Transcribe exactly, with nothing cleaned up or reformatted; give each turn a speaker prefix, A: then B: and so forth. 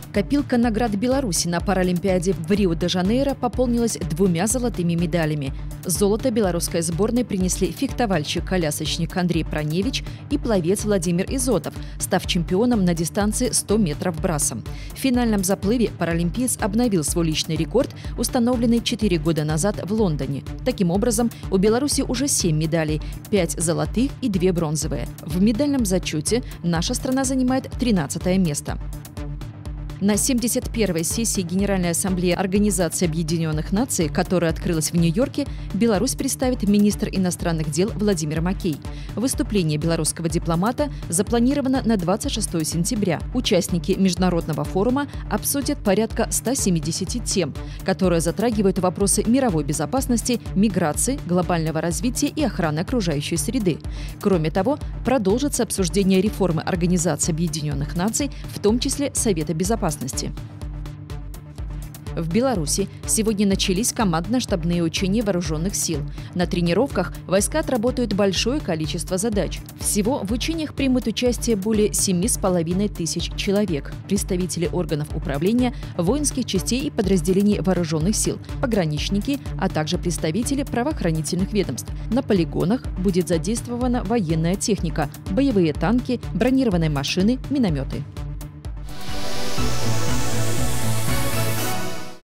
A: Копилка наград Беларуси на Паралимпиаде в Рио-де-Жанейро пополнилась двумя золотыми медалями. Золото белорусской сборной принесли фехтовальщик-колясочник Андрей Проневич и пловец Владимир Изотов, став чемпионом на дистанции сто метров брасом. В финальном заплыве паралимпиец обновил свой личный рекорд, установленный четыре года назад в Лондоне. Таким образом, у Беларуси уже семь медалей – пять золотых и две бронзовые. В медальном зачете наша страна занимает тринадцатое место. На семьдесят первой сессии Генеральной Ассамблеи Организации Объединенных Наций, которая открылась в Нью-Йорке, Беларусь представит министр иностранных дел Владимир Макей. Выступление белорусского дипломата запланировано на двадцать шестое сентября. Участники международного форума обсудят порядка ста семидесяти тем, которые затрагивают вопросы мировой безопасности, миграции, глобального развития и охраны окружающей среды. Кроме того, продолжится обсуждение реформы Организации Объединенных Наций, в том числе Совета Безопасности. В Беларуси сегодня начались командно-штабные учения вооруженных сил. На тренировках войска отработают большое количество задач. Всего в учениях примут участие более семи с половиной тысяч человек, представители органов управления, воинских частей и подразделений вооруженных сил, пограничники, а также представители правоохранительных ведомств. На полигонах будет задействована военная техника, боевые танки, бронированные машины, минометы.